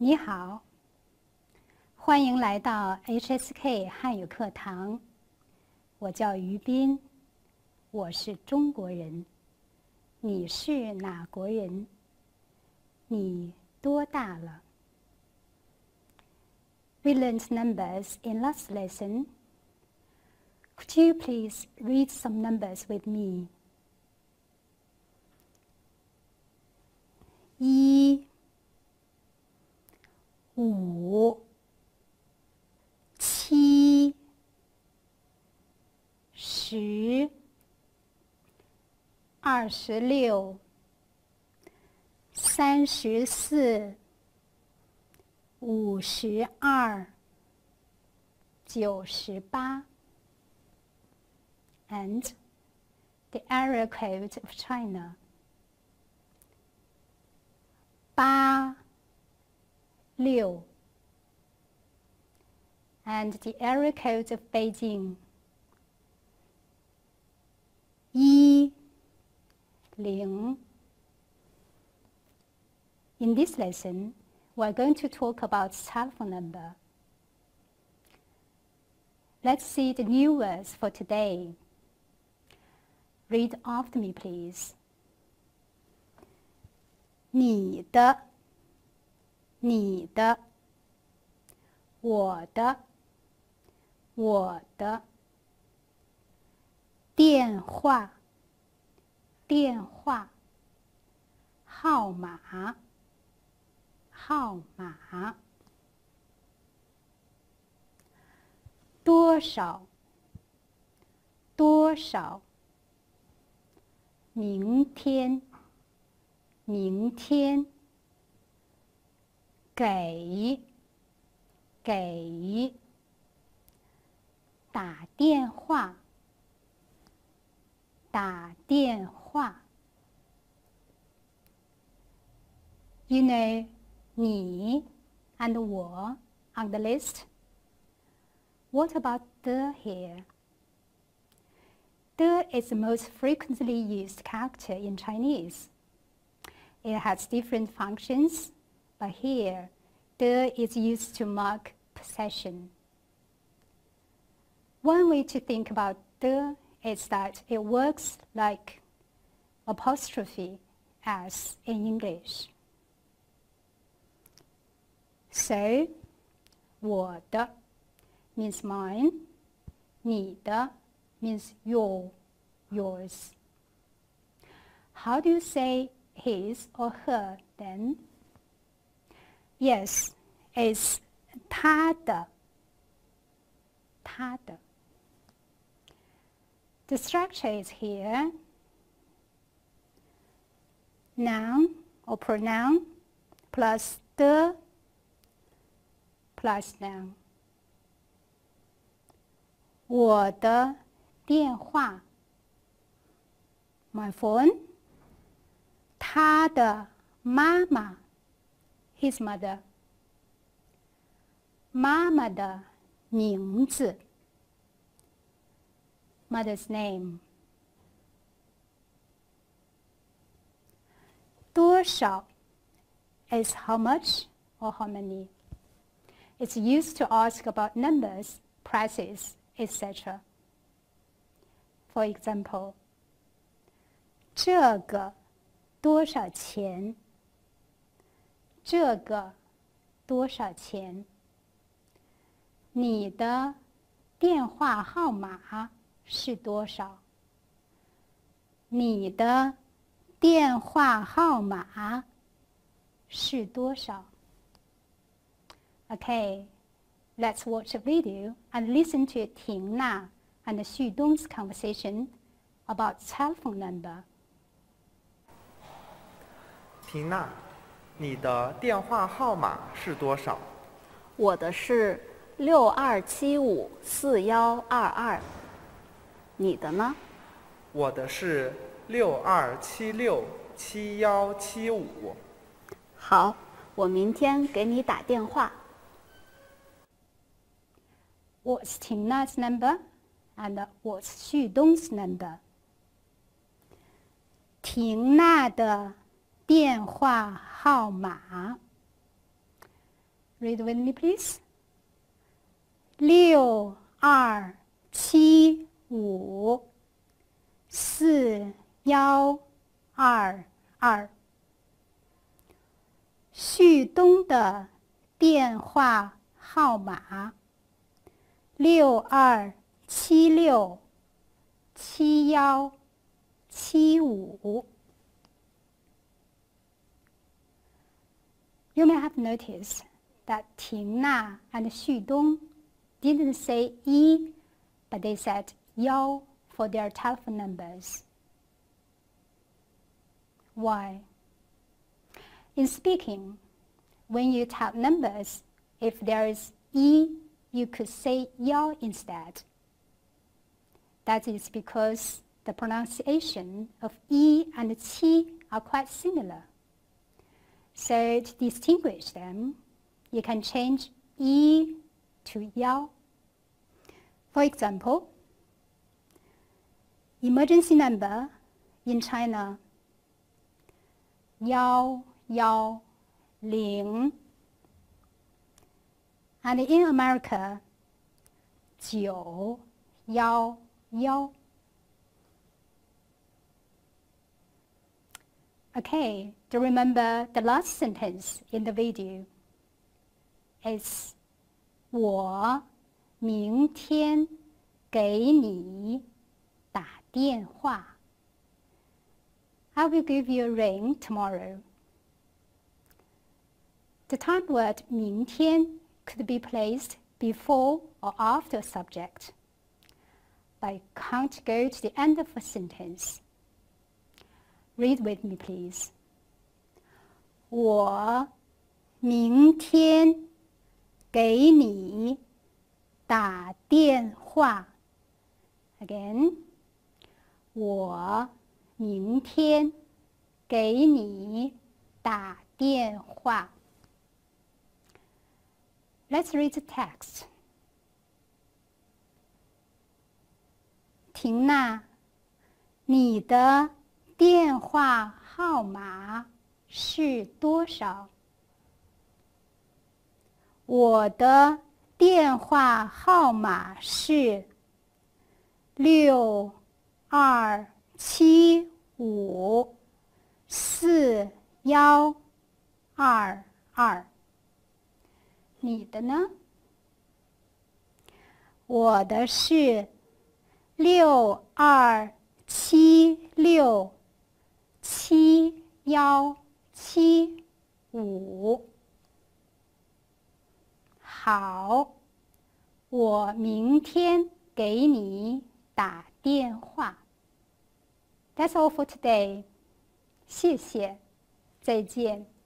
你好，欢迎来到 HSK 汉语课堂。我叫于斌，我是中国人。你是哪国人？你多大了？ We learned numbers in last lesson. Could you please read some numbers with me? 1、5、7、10、26、34、52、98 and the area code of China 8、6 and the area code of Beijing 10. In this lesson, we are going to talk about telephone number. Let's see the new words for today. Read after me, please. 你的，你的，我的，我的，电话，电话，号码，号码，多少，多少，明天，明天，给，给，打电话，打电话。You know 你 and 我 on the list. What about the here? The is the most frequently used character in Chinese. It has different functions, but here, the is used to mark possession. One way to think about the is that it works like apostrophe as in English. So, 我的 means mine, 你的 means yours. How do you say his or her then? Yes, it's 他的，他的。The structure is here. Noun or pronoun plus the plus noun. 我的电话 my phone. 他的妈妈 his mother. 妈妈的名字 mother's name. 多少 is how much or how many. It's used to ask about numbers, prices, etc. For example, 这个多少钱？这个多少钱？你的电话号码是多少？你的电话号码是多少？ Okay, let's watch a video and listen to Ting Na and Xu Dong's conversation about telephone number. 缇娜，你的电话号码是多少？ 我的是62754122。你的呢？ 我的是62767175。 好，我明天给你打电话。 What's Ting Na's number and what's Xu Dong's number? 缇娜的电话号码 Read with me, please. 62754122。旭东的电话号码62767175。You may have noticed that Ting Na and Xudong didn't say "yi", but they said "yao" for their telephone numbers. Why? In speaking, when you type numbers, if there is "yi", you could say "yao" instead. That is because the pronunciation of "yi" and "qi" are quite similar. So to distinguish them, you can change "yi" to "yao". For example, emergency number in China 110, and in America 911. Okay, to remember the last sentence in the video is 我明天给你打电话。I will give you a ring tomorrow. The time word 明天 could be placed before or after a subject, but it can't go to the end of a sentence. Read with me, please. 我明天给你打电话。Again, 我明天给你打电话。Let's read the text. 婷娜，你的电话号码是多少？我的电话号码是62754122。你的呢？我的是62767175。好，我明天给你打电话。That's all for today. 谢谢，再见。